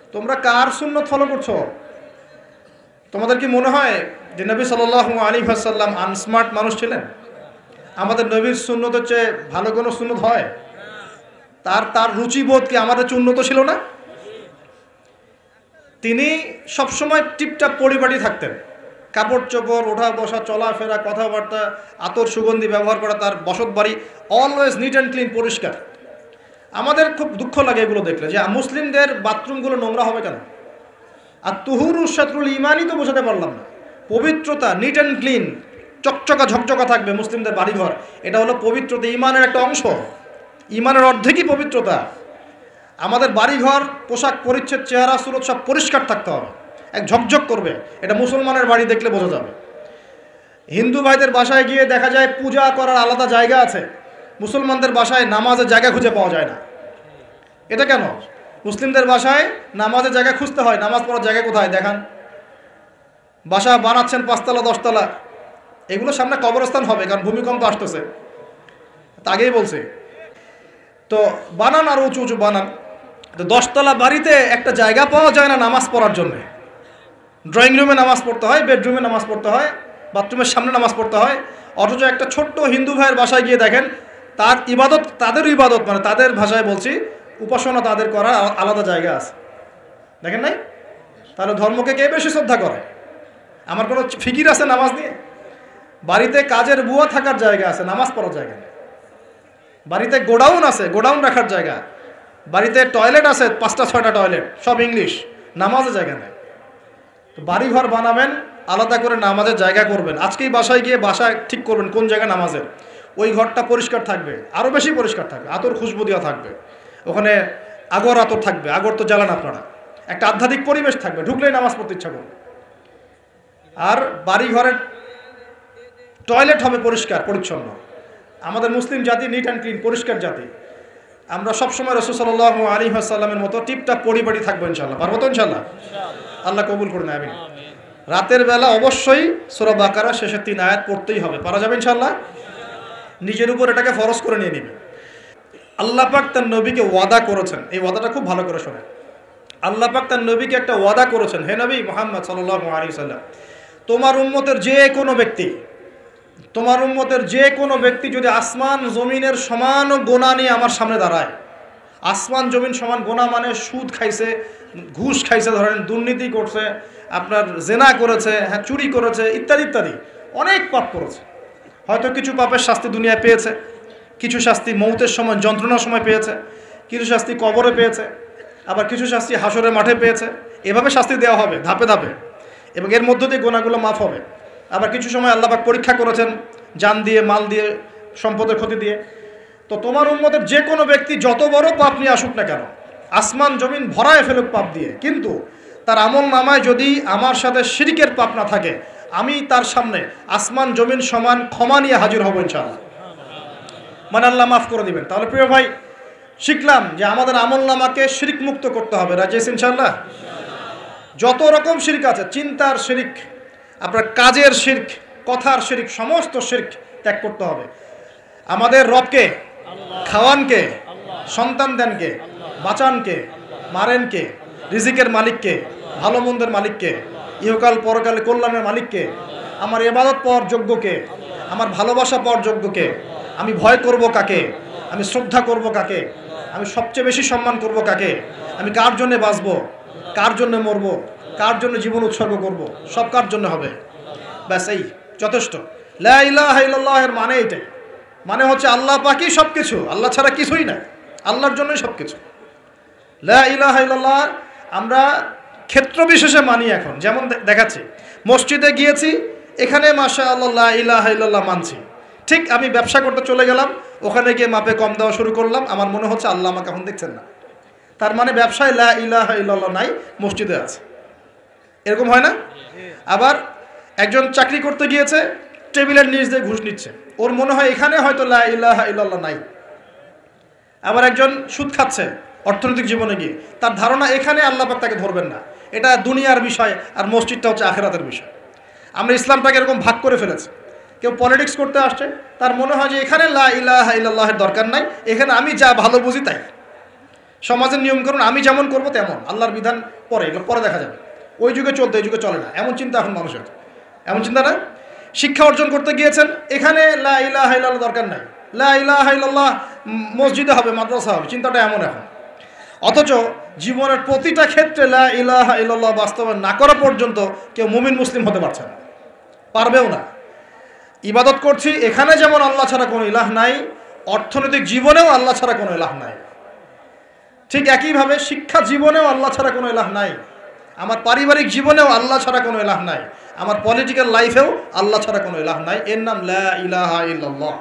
তোমরা কার সুন্নত ফলো করছো? তোমাদের কি মনে হয় যে নবী সাল্লাল্লাহু আলাইহি ওয়াসাল্লাম আনস্মার্ট মানুষ ছিলেন? আমাদের নবীর সুন্নতের চেয়ে ভালো কোনো সুন্নত হয়? তার রুচিবোধ কি আমাদের চেয়ে উন্নত ছিল না? তিনি সবসময় টিপটাপ পরিপাটি থাকতেন। কাপড় চোপড়, ওঠা বসা, চলাফেরা, কথাবার্তা, আতর সুগন্ধি ব্যবহার করা, তার বসত বাড়ি অলওয়েজ নিট অ্যান্ড ক্লিন, পরিষ্কার। আমাদের খুব দুঃখ লাগে এগুলো দেখলে, যে মুসলিমদের বাথরুমগুলো নোংরা হবে কেন? আর তুহুরু শাতরুল ইমানই তো বোঝাতে পারলাম না। পবিত্রতা, নিট অ্যান্ড ক্লিন, চকচকা ঝকঝকা থাকবে মুসলিমদের বাড়িঘর, এটা হলো পবিত্রতা, ইমানের একটা অংশ। ইমানের অর্ধেকই পবিত্রতা। আমাদের বাড়িঘর, পোশাক পরিচ্ছদ, চেহারা সুরত সব পরিষ্কার থাকতে হবে, এক ঝকঝক করবে। এটা মুসলমানের বাড়ি দেখলে বোঝা যাবে। হিন্দু ভাইদের বাসায় গিয়ে দেখা যায় পূজা করার আলাদা জায়গা আছে, মুসলমানদের বাসায় নামাজের জায়গা খুঁজে পাওয়া যায় না। এটা কেন? মুসলিমদের বাসায় নামাজের জায়গা খুঁজতে হয়, নামাজ পড়ার জায়গা কোথায় দেখান? বাসা বানাচ্ছেন 5 তলা 10 তলা, এগুলো সামনে কবরস্থান হবে, কারণ ভূমিকম্প আসতেছে, তা আগেই বলছে। তো বানান আর উঁচু উঁচু বানান। তো 10 তলা বাড়িতে একটা জায়গা পাওয়া যায় না নামাজ পড়ার জন্য। ড্রয়িং রুমে নামাজ পড়তে হয়, বেডরুমে নামাজ পড়তে হয়, বাথরুমের সামনে নামাজ পড়তে হয়। অথচ একটা ছোট্ট হিন্দু ভাইয়ের বাসায় গিয়ে দেখেন তার ইবাদত, তাদের ইবাদত মানে তাদের ভাষায় বলছি, উপাসনা তাদের করার আলাদা জায়গা আছে। দেখেন নাই? তাহলে ধর্মকে কে বেশি শ্রদ্ধা করে? আমার কোনো ফিকির আছে নামাজ নিয়ে? বাড়িতে কাজের বুয়া থাকার জায়গা আছে, নামাজ পড়ার জায়গা নেই। বাড়িতে গোডাউন আছে, গোডাউন রাখার জায়গা। বাড়িতে টয়লেট আছে 5টা 6টা টয়লেট, সব ইংলিশ, নামাজের জায়গা নেই। তো বাড়িঘর বানাবেন, আলাদা করে নামাজের জায়গা করবেন। আজকেই বাসায় গিয়ে বাসায় ঠিক করবেন কোন জায়গা নামাজের। ওই ঘরটা পরিষ্কার থাকবে, আরও বেশি পরিষ্কার থাকবে, আতর খুশবু দেওয়া থাকবে, ওখানে আগর আতর থাকবে, আগর তো জ্বালান আপনারা, একটা আধ্যাত্মিক পরিবেশ থাকবে, ঢুকলেই নামাজ পড়তে ইচ্ছা করবে। আর বাড়িঘরের টয়লেট হবে পরিষ্কার পরিচ্ছন্ন। আমাদের মুসলিম জাতি নিট অ্যান্ড ক্লিন, পরিষ্কার জাতি। আমরা সবসময় রাসূল সাল্লাল্লাহু আলাইহি ওয়াসাল্লামের মতো টিপটাপ পরিপাটি থাকবো ইনশাআল্লাহ। পারবো তো ইনশাআল্লাহ? আল্লাহ কবুল করুন, আমিন। রাতের বেলা অবশ্যই সূরা বাকারা শেষের 3 আয়াত পড়তেই হবে। পারা যাবে ইনশাআল্লাহ? নিজের উপর এটাকে ফরজ করে নিয়ে নেবে। আল্লাহ পাক তার নবীকে ওয়াদা করেছেন, এই ওয়াদাটা খুব ভালো করে শোনেন। আল্লাহ পাক তার নবীকে একটা ওয়াদা করেছেন, হে নবী মুহাম্মদ সাল্লাল্লাহু আলাইহি ওয়াসাল্লাম, তোমার উম্মতের যে কোনো ব্যক্তি, তোমার উম্মতের যে কোনো ব্যক্তি যদি আসমান জমিনের সমান গোনা নিয়ে আমার সামনে দাঁড়ায়, আসমান জমিন সমান গোনা মানে সুদ খাইছে, ঘুষ খাইছে, ধরেন দুর্নীতি করছে, আপনার জেনা করেছে, হ্যাঁ চুরি করেছে, ইত্যাদি ইত্যাদি, অনেক পাপ করেছে। হয়তো কিছু পাপের শাস্তি দুনিয়ায় পেয়েছে, কিছু শাস্তি মৌতের সময় যন্ত্রণার সময় পেয়েছে, কিছু শাস্তি কবরে পেয়েছে, আবার কিছু শাস্তি হাসরের মাঠে পেয়েছে। এভাবে শাস্তি দেওয়া হবে ধাপে ধাপে, এবং এর মধ্য দিয়ে গোনাগুলো মাফ হবে। আবার কিছু সময় আল্লাহ পাক পরীক্ষা করেছেন জান দিয়ে, মাল দিয়ে, সম্পদের ক্ষতি দিয়ে। তো তোমার উম্মতের যে কোনো ব্যক্তি যত বড় পাপ নিয়ে আসুক না কেন, আসমান জমিন ভরায় ফেলুক পাপ দিয়ে, কিন্তু তার আমল নামায় যদি আমার সাথে শিরকের পাপ না থাকে, আমি তার সামনে আসমান জমিন সমান ক্ষমা নিয়ে হাজির হব ইনশাআল্লাহ। মানে আল্লাহ মাফ করে দিবেন। তাহলে প্রিয় ভাই, শিখলাম যে আমাদের আমল নামাকে শিরক মুক্ত করতে হবে। রাজি আছেন ইনশাআল্লাহ? যত রকম শিরক আছে, চিন্তার শিরক, আপনার কাজের শিরক, কথার শিরক, সমস্ত শিরক ত্যাগ করতে হবে। আমাদের রবকে, খাওয়ানকে, সন্তান দেনকে, বাঁচানকে, মারেনকে, রিজিকের মালিককে, ভালো মন্দের মালিককে, ইহকাল পরকালে কল্যাণের মালিককে, আমার ইবাদত পাওয়ার যোগ্যকে, আমার ভালোবাসা পাওয়ার যোগ্যকে, আমি ভয় করব কাকে, আমি শ্রদ্ধা করব কাকে, আমি সবচেয়ে বেশি সম্মান করব কাকে, আমি কার জন্য বাঁচব, কার জন্য মরব, কার জন্য জীবন উৎসর্গ করব, সব কার জন্য হবে। ব্যাস এই যথেষ্ট। লা ইলাহা ইল্লাল্লাহ এর মানে এটাই, মানে হচ্ছে আল্লাহ পাকই সব কিছু, আল্লাহ ছাড়া কিছুই না, আল্লাহর জন্যই সব কিছু। লা ইলাহা ইল্লাল্লাহ আমরা ক্ষেত্র বিশেষে মানি। এখন যেমন দেখাচ্ছি, মসজিদে গিয়েছি, এখানে মাশাআল্লাহ লা ইলাহা ইল্লাল্লাহ মানছি। ঠিক আমি ব্যবসা করতে চলে গেলাম, ওখানে গিয়ে মাপে কম দেওয়া শুরু করলাম, আমার মনে হচ্ছে আল্লাহ আমাকে এখন দেখছেন না। তার মানে ব্যবসায় লা ইলাহা ইল্লাল্লাহ নাই, মসজিদে আছে। এরকম হয় না? আবার একজন চাকরি করতে গিয়েছে, টেবিলের নিচ দিয়ে ঘুষ নিচ্ছে, ওর মনে হয় এখানে হয়তো লা ইলাহা ইল্লাল্লাহ নাই। আবার একজন সুদ খাচ্ছে অর্থনৈতিক জীবনে গিয়ে, তার ধারণা এখানে আল্লাহ পাক তাকে ধরবেন না, এটা দুনিয়ার বিষয়, আর মসজিদটা হচ্ছে আখিরাতের বিষয়। আমরা ইসলামটাকে এরকম ভাগ করে ফেলেছি। কেউ পলিটিক্স করতে আসছে, তার মনে হয় যে এখানে লা ইলাহা ইল্লাল্লাহের দরকার নাই, এখানে আমি যা ভালো বুঝি তাই। সমাজের নিয়মকানুন আমি যেমন করব তেমন, আল্লাহর বিধান পরে, এগুলো পরে দেখা যাবে। ওই যুগে চলতে এই যুগে চলে না, এমন চিন্তা এখন মানুষের, এমন চিন্তা না। শিক্ষা অর্জন করতে গিয়েছেন, এখানে লা ইলাহা ইল্লাল্লাহ দরকার নাই, লা ইলাহা ইল্লাল্লাহ মসজিদে হবে, মাদ্রাসা হবে, চিন্তাটা এমন এখন। অথচ জীবনের প্রতিটা ক্ষেত্রে লা ইলাহা ইল্লাল্লাহ বাস্তবায়ন না করা পর্যন্ত কেউ মুমিন মুসলিম হতে পারছে না, পারবেও না। ইবাদত করছি, এখানে যেমন আল্লাহ ছাড়া কোনো ইলাহ নাই, অর্থনৈতিক জীবনেও আল্লাহ ছাড়া কোনো ইলাহ নাই। ঠিক একইভাবে শিক্ষা জীবনেও আল্লাহ ছাড়া কোনো ইলাহ নাই, আমার পারিবারিক জীবনেও আল্লাহ ছাড়া কোনো ইলাহ নাই, আমার পলিটিক্যাল লাইফেও আল্লাহ ছাড়া কোনো ইলাহ নাই। এর নাম লা ইলাহা ইল্লাল্লাহ।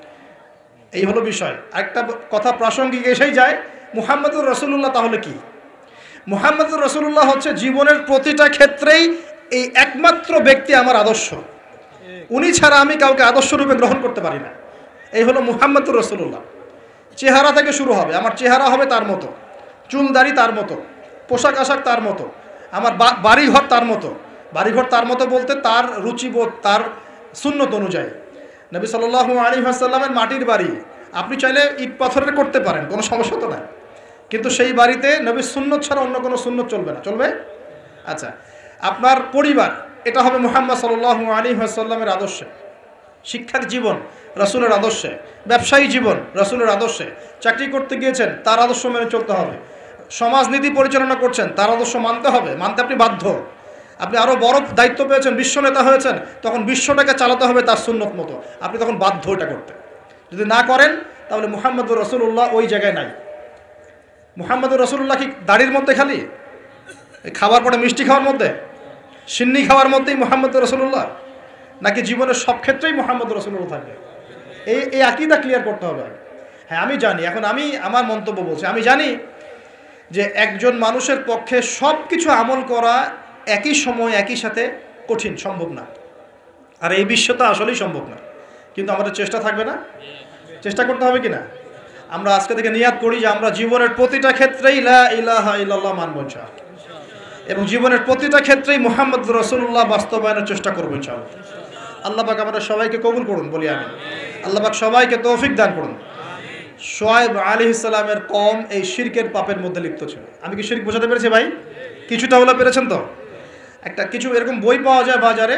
এই হলো বিষয়। একটা কথা প্রাসঙ্গিক এসেই যায়, মুহাম্মদুর রাসূলুল্লাহ তাহলে কি? মুহাম্মদুর রাসূলুল্লাহ হচ্ছে জীবনের প্রতিটা ক্ষেত্রেই এই একমাত্র ব্যক্তি আমার আদর্শ, উনি ছাড়া আমি কাউকে আদর্শ রূপে গ্রহণ করতে পারি না। এই হলো মুহাম্মদুর রাসূলুল্লাহ। চেহারা থেকে শুরু হবে, আমার চেহারা হবে তার মতো, চুল দাড়ি তার মতো, পোশাক আশাক তার মতো, আমার বাড়িঘর তার মতো। বাড়িঘর তার মতো বলতে তার রুচিবোধ, তার সুন্নত অনুযায়ী। নবী সাল্লাল্লাহু আলাইহি ওয়াসাল্লামের মাটির বাড়ি, আপনি চাইলে ইট পাথরের করতে পারেন, কোনো সমস্যা তো না, কিন্তু সেই বাড়িতে নবীর সুন্নত ছাড়া অন্য কোনো সুন্নত চলবে না, চলবে? আচ্ছা, আপনার পরিবার, এটা হবে মুহাম্মদ সাল্লাল্লাহু আলাইহি ওয়াসাল্লামের আদর্শে। শিক্ষার জীবন রাসূলের আদর্শে, ব্যবসায়ী জীবন রাসূলের আদর্শে, চাকরি করতে গিয়েছেন তার আদর্শ মেনে চলতে হবে, সমাজনীতি পরিচালনা করছেন তার আদর্শ মানতে হবে, মানতে আপনি বাধ্য। আপনি আরও বড় দায়িত্ব পেয়েছেন, বিশ্ব নেতা হয়েছেন, তখন বিশ্বটাকে চালাতে হবে তার সুন্নত মতো, আপনি তখন বাধ্য এটা করতে। যদি না করেন তাহলে মুহাম্মদুর রাসূলুল্লাহ ওই জায়গায় নাই। মুহাম্মদুর রাসূলুল্লাহ কি দাড়ির মধ্যে খালি, খাবার পরে মিষ্টি খাওয়ার মধ্যে, সিন্নি খাওয়ার মধ্যেই মুহাম্মদুর রাসূলুল্লাহ, নাকি জীবনের সব ক্ষেত্রেই মুহাম্মদুর রাসূলুল্লাহ থাকবে? এই আকীদা ক্লিয়ার করতে হবে। হ্যাঁ, আমি জানি, এখন আমি আমার মন্তব্য বলছি, আমি জানি যে একজন মানুষের পক্ষে সব কিছু আমল করা একই সময় একই সাথে কঠিন, সম্ভব না। আর এই বিশ্বটা আসলেই সম্ভব না, কিন্তু আমাদের চেষ্টা থাকবে না? চেষ্টা করতে হবে কি না? আমরা আজকে থেকে নিয়াত করি যে আমরা জীবনের প্রতিটা ক্ষেত্রেই লা ইলাহা ইল্লাল্লাহ মানব ইনশাআল্লাহ, এবং জীবনের প্রতিটা ক্ষেত্রেই মুহাম্মদুর রাসূলুল্লাহ বাস্তবায়নের চেষ্টা করব ইনশাআল্লাহ। আল্লাহ পাক আমাদের সবাইকে কবুল করুন, বলি আমিন। আল্লাহ পাক সবাইকে তৌফিক দান করুন। শুআয়ব আলাইহিস সালামের কওম এই শিরকের পাপের মধ্যে লিপ্ত ছিল। আমি কি শিরক বোঝাতে পেরেছি ভাই? কিছুটা হলো পেরেছেন তো? একটা কিছু এরকম বই পাওয়া যায় বাজারে,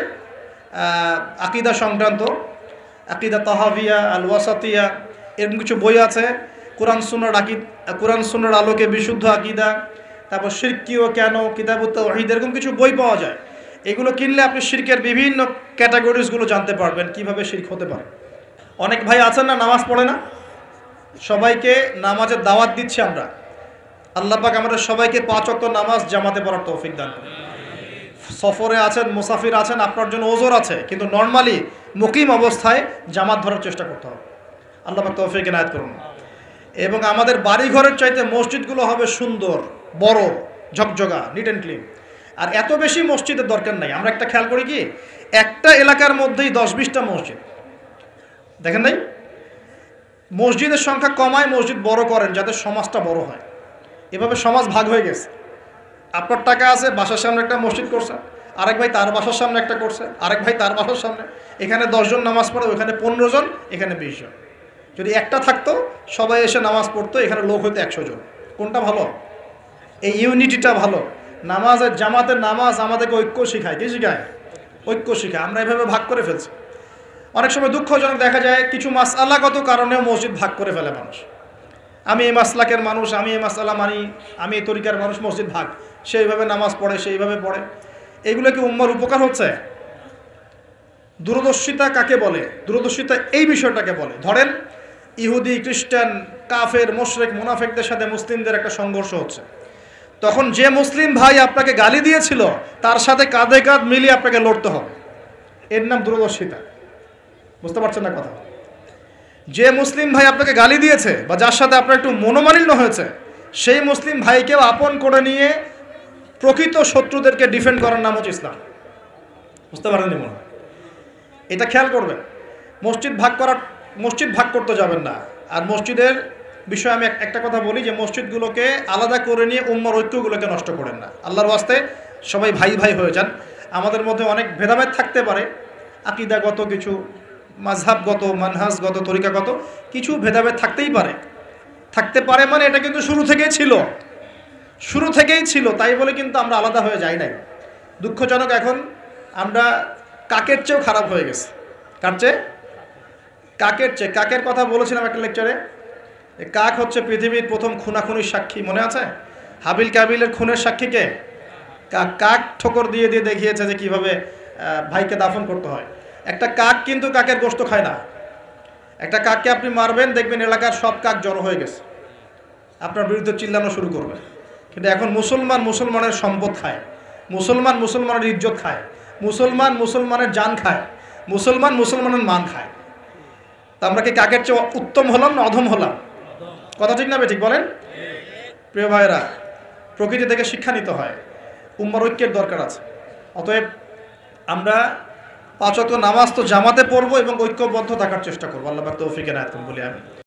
আকীদা সংক্রান্ত, আকীদা তাহাবিয়া, আল ওয়াসাতিয়া, এরকম কিছু বই আছে। কোরআন সুন্নাহর আলোকে বিশুদ্ধ আকীদা, তারপর শিরকিও কেন, কিতাবুত তাওহীদ, এরকম কিছু বই পাওয়া যায়। এগুলো কিনলে আপনি শিরকের বিভিন্ন ক্যাটাগরিজগুলো জানতে পারবেন, কিভাবে শিরক হতে পারে। অনেক ভাই আছেন না, নামাজ পড়ে না, সবাইকে নামাজের দাওয়াত দিচ্ছি আমরা। আল্লাহ পাক আমাদের সবাইকে 5 ওয়াক্ত নামাজ জামাতে পড়ার তৌফিক দান করুন। সফরে আছেন, মুসাফির আছেন, আপনার জন্য ওজর আছে, কিন্তু নর্মালি মুকিম অবস্থায় জামাত ধরার চেষ্টা করতে হবে। আল্লাহ পাক তৌফিক এনায়েত করুন। এবং আমাদের বাড়িঘরের চাইতে মসজিদগুলো হবে সুন্দর, বড়, ঝকঝকা, নিট অ্যান্ড ক্লিন। আর এত বেশি মসজিদের দরকার নাই। আমরা একটা খেয়াল করি কি, একটা এলাকার মধ্যেই 10-20টা মসজিদ, দেখেন নাই? মসজিদের সংখ্যা কমায়, মসজিদ বড় করেন যাতে সমাজটা বড় হয়। এভাবে সমাজ ভাগ হয়ে গেছে। আপনার টাকা আছে, বাসার সামনে একটা মসজিদ করছে, আরেক ভাই তার বাসার সামনে একটা করছে, আরেক ভাই তার বাসার সামনে। এখানে 10 জন নামাজ পড়ে, ওখানে 15 জন, এখানে 20 জন। যদি একটা থাকতো, সবাই এসে নামাজ পড়তো, এখানে লোক হইতো 100 জন। কোনটা ভালো? এই ইউনিটিটা ভালো। নামাজের জামাতের নামাজ আমাদেরকে ঐক্য শিখায়। কি শিখায়? ঐক্য শিখায়। আমরা এভাবে ভাগ করে ফেলছি। অনেক সময় দুঃখজনক দেখা যায় কিছু মাসআলাগত কারণেও মসজিদ ভাগ করে ফেলে মানুষ। আমি এই মাসলাকের মানুষ, আমি এই মাসআলা মানি, আমি এই তরিকার মানুষ, মসজিদ ভাগ। সেইভাবে নামাজ পড়ে, সেইভাবে পড়ে। এগুলো কি উম্মার উপকার হচ্ছে? দূরদর্শিতা কাকে বলে? দূরদর্শিতা এই বিষয়টাকে বলে। ধরেন ইহুদি, খ্রিস্টান, কাফের, মুশরিক, মুনাফিকদের সাথে মুসলিমদের একটা সংঘর্ষ হচ্ছে, তখন যে মুসলিম ভাই আপনাকে গালি দিয়েছিল তার সাথে কাঁধে কাঁধ মিলিয়ে আপনাকে লড়তে হবে। এর নাম দূরদর্শিতা। বুঝতে পারছেন না কথা? যে মুসলিম ভাই আপনাকে গালি দিয়েছে বা যার সাথে আপনার একটু মনোমালিন্য হয়েছে, সেই মুসলিম ভাইকেও আপন করে নিয়ে প্রকৃত শত্রুদেরকে ডিফেন্ড করার নাম হচ্ছে ইসলাম। বুঝতে পারেননি মনে হয়? এটা খেয়াল করবেন। মসজিদ ভাগ করতে যাবেন না। আর মসজিদের বিষয়ে আমি একটা কথা বলি, যে মসজিদগুলোকে আলাদা করে নিয়ে উম্মার ঐক্যগুলোকে নষ্ট করেন না। আল্লাহর ওয়াস্তে সবাই ভাই ভাই হয়ে যান। আমাদের মধ্যে অনেক ভেদাভেদ থাকতে পারে, আকীদাগত কিছু, মাযহাবগত, মানহাজগত, তরিকাগত কিছু ভেদাভেদ থাকতেই পারে, থাকতে পারে মানে এটা কিন্তু শুরু থেকেই ছিল, তাই বলে কিন্তু আমরা আলাদা হয়ে যাই নাই। দুঃখজনক এখন আমরা কাকের চেয়েও খারাপ হয়ে গেছে। কার চেয়ে? কাকের চেয়ে। কাকের কথা বলেছিলাম একটা লেকচারে। কাক হচ্ছে পৃথিবীর প্রথম খুনাখুনির সাক্ষী, মনে আছে? হাবিল কাবিলের খুনের সাক্ষী কে? কাক। কাক ঠোকর দিয়ে দিয়ে দেখিয়েছে যে কিভাবে ভাইকে দাফন করতে হয়। একটা কাক কিন্তু কাকের গোশত খায় না। একটা কাককে আপনি মারবেন, দেখবেন এলাকার সব কাক জড়ো হয়ে গেছে, আপনার বিরুদ্ধে চিল্লানো শুরু করবে। কিন্তু এখন মুসলমানের সম্পদ খায়, মুসলমানের ইজ্জত খায়, মুসলমানের জান খায়, মুসলমানের মান খায়। তা আমরা কি কাকের চেয়ে উত্তম হলাম না অধম হলাম? কথা ঠিক না ঠিক বলেন? প্রিয় ভাইরা, প্রকৃতি থেকে শিক্ষা নিতে হয়, উম্মার ঐক্যের দরকার আছে। অতএব আমরা 5 ওয়াক্ত নামাজ তো জামাতে পড়বো এবং ঐক্যবদ্ধ থাকার চেষ্টা করবো। আল্লাহ পাক তৌফিক এনায়েত করুন বলি আমি।